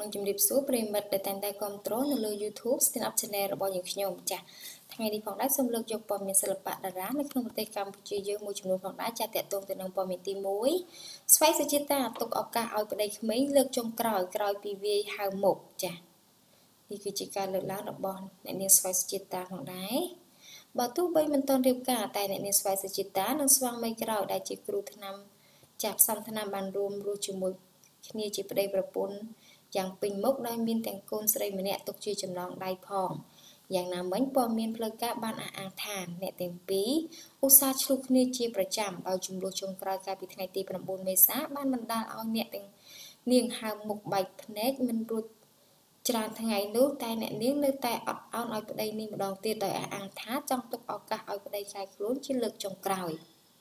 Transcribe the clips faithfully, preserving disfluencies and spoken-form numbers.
ជំរាបសួរប្រិយមិត្តដែលតែងតែគាំទ្រនៅលើ YouTube Stand Up Channel របស់យើងខ្ញុំចា៎ថ្ងៃនេះផងដែរសូមលើកយកព័ត៌មានសិល្បៈតារានៅក្នុងប្រទេសកម្ពុជាយើងមួយចំនួនផងដែរចា៎តាក់ទងទៅនឹងព័ត៌មានទីមួយស្វ័យសុជាតាទុកឱកាសឲ្យប្តីក្មេងលើកចុងក្រោយក្រោយពីវាយហៅមុខចា៎នេះគឺជាការលើកឡើងរបស់អ្នកនាងស្វ័យសុជាតាផងដែរបើទោះបីមិនទាន់រៀបការតែអ្នកនាងស្វ័យសុជាតានិងស្វាមីក្រោយដែលជាគ្រូថ្នាំចាផ្សំថ្នាំបានរួមរស់ជាមួយគ្នាជាប្តីប្រពន្ធយ៉ាងពេញមុខដោយមានទាំងកូនស្រីម្នាក់ទុកជាចំណងដៃផងយ៉ាងណាមិញព័ត៌មានផ្លូវការបានអះអាងថាអ្នកទាំងពីរឧស្សាហ៍ឆ្លុះគ្នាជាប្រចាំដោយចំនួនចុងក្រោយកាលពីថ្ងៃទី9មេសាបានបណ្ដាលឲ្យអ្នកទាំងនាងហើមមុខបែកភ្នែកមិនរួចច្រើនថ្ងៃនោះតែអ្នកនាងនៅតែអត់ឱនឲ្យប្តីនេះម្ដងទៀតដោយអះអាងថាចង់ទុកឱកាសឲ្យប្តីចែកខ្លួនជាលើកចុងក្រោយ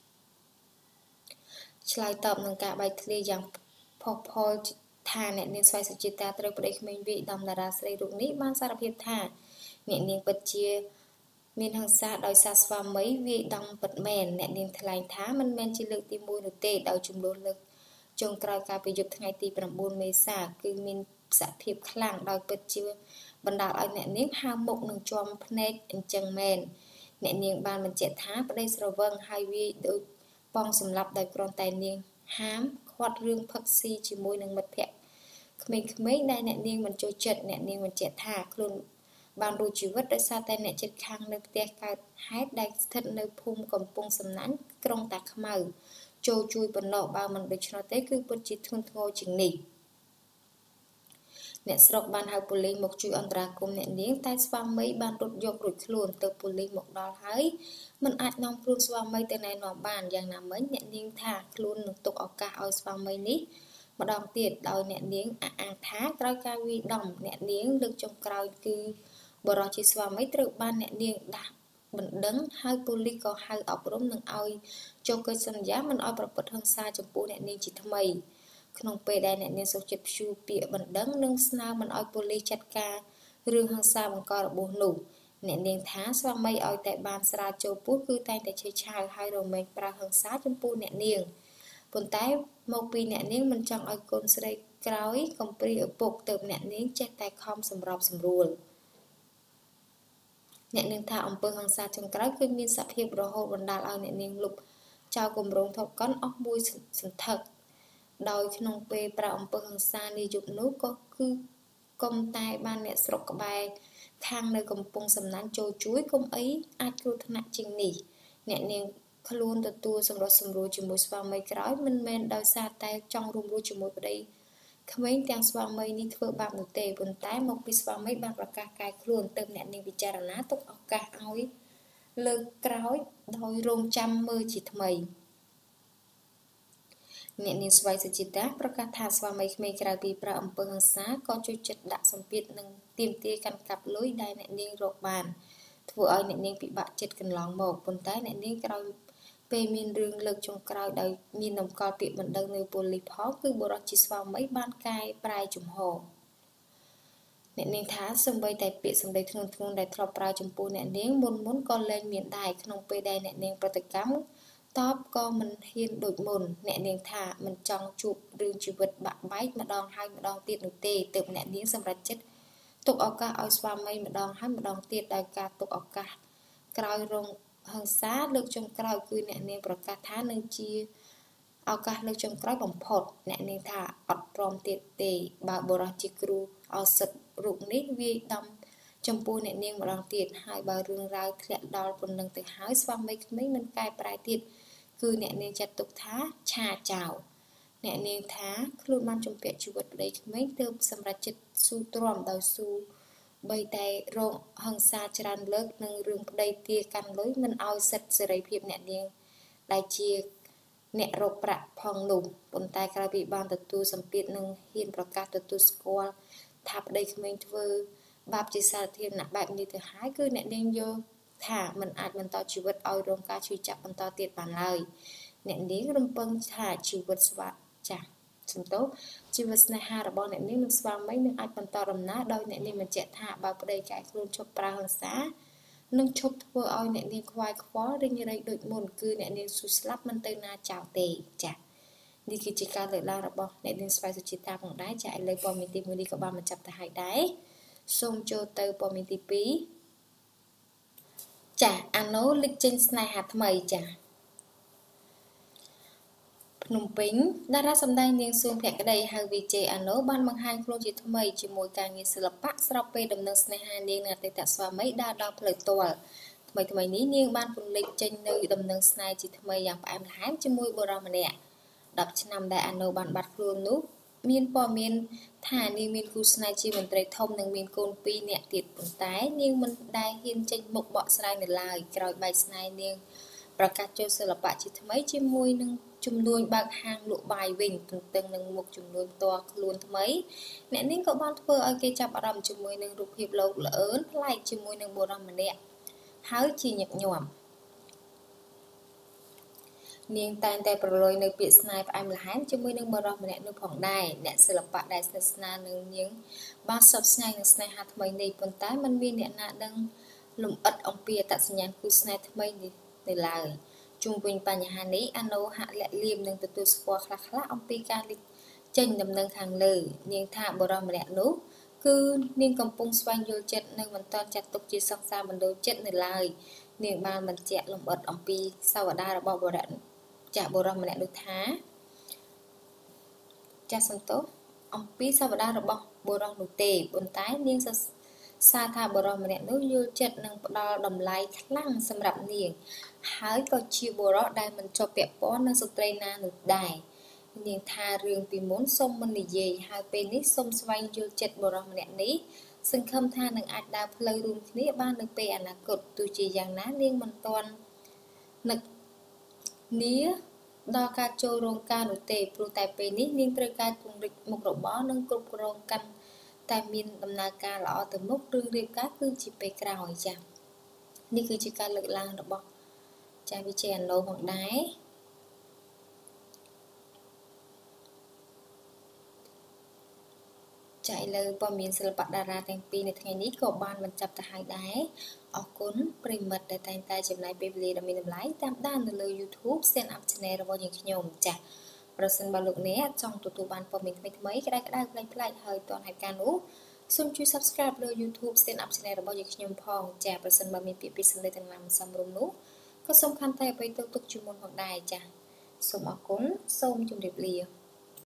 ឆ្លើយតបនឹងការបែកធ្លាយយ៉ាងផុសផុលថាអ្នកនាងស្វ័យសុជាតាត្រូវប្តីក្មេងវាយដំតារាស្រីរូបនេះបានសារភាពថាអ្នកនាងពិតជាមានហិង្សាដោយសារស្វាមីវាយដំពិតមែនអ្នកនាងថ្លែងថាមិនមែនជាលើកទីមួយនោះទេដោយចំនួនលើកចុងក្រោយកាលពីយប់ថ្ងៃទី9មេសាគឺមានសភាពខ្លាំងដោយពិតជាបណ្ដាលឲ្យអ្នកនាងហើមមុខនឹងជាប់ភ្នែកអញ្ចឹងមែនអ្នកនាងបានបញ្ជាក់ថាប្តីស្រវឹងហើយវាយដោយប៉ងសម្លាប់ដោយគ្រាន់តែនាងហាមខាត់រឿងផឹកស៊ីជាមួយនឹងមិត្តភ័ក្តិក្មេងៗដែលអ្នកនាងមិនចូលចិត្តអ្នកនាងបញ្ជាក់ថាខ្លួនបានរួចជីវិតដោយសារតែអ្នកជិតខាងនៅផ្ទះកើតហេតុដែលស្ថិតនៅភូមិកំពង់សំណាញ់ក្រុងតាខ្មៅចូលជួយបណ្ដុះបើមិនដូច្នោះទេគឺពិតជាធ្ងន់ធ្ងរជាងនេះអ្នកស្រុកបានហៅប៉ូលីសមកជួយអន្តរាគមន៍អ្នកនាងតែស្វាមីបានរត់យករួចខ្លួនទៅប៉ូលីសមកដល់ហើយមិនអាចនាំខ្លួនស្វាមីទៅណែនាំបានយ៉ាងណាមិញអ្នកនាងថាខ្លួននឹងទុកឱកាសឲ្យស្វាមីនេះម្ដងទៀតដោយអ្នកនាងអះអាងថាក្រោយការវាយដំអ្នកនាងលើកចុងក្រោយគឺបរិសុទ្ធជាស្វាមីត្រូវបានអ្នកនាងដាស់បណ្ដឹងហើយប៉ូលីសក៏ហៅអប់រំនឹងឲ្យចុះកិច្ចសន្យាមិនឲ្យប្រព្រឹត្តហិង្សាចំពោះអ្នកនាងជាថ្មីក្នុងពេលដែលអ្នកនាងសុខចិត្តព្យួរពាក្យបណ្ដឹងនិងស្នើមិនឲ្យប៉ូលីសចាត់ការរឿងហិង្សាបង្ករបួសនោះអ្នកនាងថាស្វាមីឲ្យតែបានស្រាវចូលពោះគឺតែងតែឆេះឆាវហើយរមែងប្រើហិង្សាចំពោះអ្នកនាងប៉ុន្តែមកពីអ្នកនាងមិនចង់ឲ្យកូនស្រីក្រោយកំព្រាឪពុកទៅអ្នកនាងចេះតែខំសម្របសម្រួលអ្នកនាងថាអំពើហិង្សាចុងក្រោយគឺមានសភាពរហូតបណ្ដាលឲ្យអ្នកនាងលុបចោលគម្រោងថតកុនអស់មួយសន្ធឹកដោយក្នុងពេលប្រើអំពើហិង្សានាយប់នោះក៏គឺកុំតែបានអ្នកស្រុកក្បែរខាងនៅកំពង់សំណាញ់ចូលជួយកុំអីអាចគ្រោះថ្នាក់ជាងនេះអ្នកនាងខ្លួនទទួលសម្រុះសម្រួលជាមួយស្វាមីក្រោយមិនមែនដោយសារតែចង់រួមរស់ជាមួយប្តីក្មេងទាំងស្វាមីនេះធ្វើបាបនោះទេប៉ុន្តែមកពីស្វាមីបានប្រកាសកែខ្លួនទើបអ្នកនាងពិចារណាទុកឱកាសឲ្យលើកក្រោយដោយរងចាំមើលជាថ្មីអ្នកនាងស្វ័យសុជាតាប្រកាសថាស្វាមីក្មេងក្រៅពីប្រើអំពើហិង្សាក៏ជួយចិត្តដាក់សម្ពាធនិងទាមទារកាន់កាប់លុយដែលអ្នកនាងរកបានធ្វើឲ្យអ្នកនាងពិបាកចិត្តកន្លងមកប៉ុន្តែអ្នកនាងក្រោយពេលមានរឿងលើកចុងក្រោយដោយមានតម្កល់ពាក្យបណ្ដឹងនៅប៉ូលីសផងគឺបរិសុទ្ធជាស្វាមីបានកែប្រែជំហរអ្នកនាងថាសំបីតែពាក្យសម្ដីធ្ងន់ធ្ងរដែលធ្លាប់ប្រើចំពោះអ្នកនាងមុនមុនក៏លែងមានដែរក្នុងពេលដែលអ្នកនាងប្រតិកម្មតបក៏មិនហ៊ានដូចមុនអ្នកនាងថាមិនចង់ជួបរឿងជីវិតបាក់បែកម្ដងហើយម្ដងទៀតនោះទេទើបអ្នកនាងសម្រេចចិត្តទុកឱកាសឲ្យស្វាមីម្ដងហើយម្ដងទៀតដោយការទុកឱកាសក្រោយរងហិង្សាលើកចុងក្រោយគឺអ្នកនាងប្រកាសថានឹងជាឱកាសលើកចុងក្រោយបំផុតអ្នកនាងថាអត់ព្រមទៀតទេបើបរិសុទ្ធជាគ្រូឱសថរូបនេះវាយដំចំពោះអ្នកនាងម្ដងទៀតហើយបើរឿងរ៉ាវធ្លាក់ដល់ប៉ុណ្ណឹងទៅហើយស្វាមីក្មេងមិនកែប្រែទៀតគឺអ្នកនាងចាត់ទុកថាឆាចោលអ្នកនាងថាខ្លួនបានជំពាក់ជីវិតប្តីក្មេងទើបសម្រេចចិត្តស៊ូទ្រាំដោយស៊ូបីតែរងហិង្សាច្រើនលើកនឹងរឿងប្តីទាកាន់លុយមិនឲ្យសិទ្ធិសេរីភាពអ្នកនាងដែលជាអ្នករកប្រាក់ផងនោះប៉ុន្តែក្រោយពីបានទទួលសម្ពាធនឹងហ៊ានប្រកាសទទួលស្គាល់ថាប្តីក្មេងធ្វើបាបជាសាធារណៈបែបនេះទៅហើយគឺអ្នកនាងយល់ថាមិនអាចបន្តជីវិតឲ្យរងការឈឺចាប់បន្តទៀតបានឡើយអ្នកនាងរំពឹងថាជីវិតស្វាចាស់សំទោសជីវិតស្នេហារបស់អ្នកនាងនិងស្វាមីនឹងអាចបន្តដំណើរដោយអ្នកនាងបញ្ជាក់ថាបើប្តីកែខ្លួនឈប់ប្រើហិង្សានឹងឈប់ធ្វើឲ្យអ្នកនាងខ្វាយខ្វល់រិញរែកដូចមុនគឺអ្នកនាងស៊ូស្លាប់មិនទៅណាចោលទេចា៎នេះគឺជាការលើកឡើងរបស់អ្នកនាងស្វាយសុជីតាផងដែរចាឥឡូវព័ត៌មានទីមួយនេះក៏បានបញ្ចប់ទៅហើយដែរសូមចូលទៅព័ត៌មានទីពីរចាអាណូលេចចេញស្នេហាថ្មីចាភ្នំពេញតារាសម្ដែងនាងសួងភក្តីហៅ វី ជេ អាណូបានបង្ហាញខ្លួនជាថ្មីជាមួយការងារសិល្បៈស្របពេលដំណឹងស្នេហានាងនិងអតីតស្វាមីដើរដល់ផ្លូវទាល់ថ្មីថ្មីនេះនាងបានពន្លិចចេញនៅដំណឹងស្នេហ៍ជាថ្មីយ៉ាងផ្អែមល្ហែមជាមួយបុរសម្នាក់ដប់ឆ្នាំដែលអាណូបានបាត់ខ្លួននោះមានព័ត៌មានថានាងមានគូស្នេហ៍ជាមន្ត្រីធំនិងមានកូនពីរនាក់ទៀតប៉ុន្តែនាងមិនដែលហ៊ានចេញមុខបកស្រាយនៅឡើយក្រោយបែកស្នេហ៍នាងប្រកាសចូលសិល្បៈជាថ្មីជាមួយនឹងជំនួយបើកហាងលក់បាយវិញទន្ទឹងនឹងមុខជំនួយផ្ទាល់ខ្លួនថ្មីអ្នកនាងក៏បានធ្វើឲ្យគេចាប់អារម្មណ៍ជាមួយនឹងរូបភាពលោកល្អឿនប្លែកជាមួយនឹងបុរសម្នាក់ហើយជាញឹកញាប់នាងតែងតែប្រឡយនៅពាក្យស្នេហ៍ផ្អែមល្ហែមជាមួយនឹងបុរសម្នាក់នោះផងដែរអ្នកសិល្បៈដែលស្និទ្ធស្នាលនឹងនាងបានសពស្ងាយនឹងស្នេហាថ្មីនេះប៉ុន្តែមិនមានអ្នកណាដឹងលំអិតអំពីអត្តសញ្ញាណគូស្នេហ៍ថ្មីនេះនៅឡើយជុំវិញបញ្ហានេះអាណូហាក់លាក់លៀមនឹងទទួលស្គាល់ខ្លះៗអំពីការលេចចេញដំណឹងខាងលើនាងថាបុរសម្នាក់នោះគឺនាងកំពុងស្វែងយល់ចិត្តនិងមិនទាន់ចាត់ទុកជាសង្សារបណ្ដូលចិត្តនៅឡើយនាងបានបញ្ជាក់លម្អិតអំពីសាវតារបស់បុរសចាស់បុរសម្នាក់នោះថាចាស់សន្តោសអំពីសាវតារបស់បុរសនោះទេប៉ុន្តែនាងសរសើរថាបុរសម្នាក់នោះយល់ចិត្តនិងផ្ដល់តម្លៃខ្លាំងសម្រាប់នាងហើយក៏ជាបុរសដែលមិនជាប់ពាក់ព័ន្ធនឹងស្ត្រីណានោះដែរនាងថារឿងពីមុនសូមមិននិយាយហើយពេលនេះសូមស្វែងយល់ចិត្តបុរសម្នាក់នេះសង្ឃឹមថានឹងអាចដើរផ្លូវរួមគ្នាបាននៅពេលអនាគតទោះជាយ៉ាងណានាងមិនទាន់នឹកនាដល់ការចូលរោងការនោះទេព្រោះតែពេលនេះនាងត្រូវការពង្រីកមុខរបរនិងគ្រប់គ្រងកាន់តែមានដំណើរការល្អទៅមុខរឿងរៀបការគឺជាពេលក្រោយចា៎នេះគឺជាការលើកឡើងរបស់ចា៎ វី ជេ អាណូផងដែរចាឥឡូវព័ត៌មានសិល្បៈតារាទាំងពីរនៅថ្ងៃនេះក៏បានបញ្ចប់ទៅហើយដែរអរគុណប្រិមិត្តដែលតែងតែចំណាយពេលវេលាដ៏មានតម្លៃតាមដាននៅលើ YouTube Stand Up Channel របស់យើងខ្ញុំចា៎ប្រសិនបើលោកអ្នកចង់ទទួលបានព័ត៌មានថ្មីៗក្តៅៗប្លែកៗហើយទាន់ហេតុការណ៍នោះសូមជួយ Subscribe លើ YouTube Stand Up Channel របស់យើងខ្ញុំផងចា៎ប្រសិនបើមានពាក្យពេចន៍សម្ដីទាំងណាមិនសមរម្យនោះក៏សូមខន្តីអភ័យទោសទុកជាមុនផងដែរចា៎សូមអរគុណសូមជម្រាបលា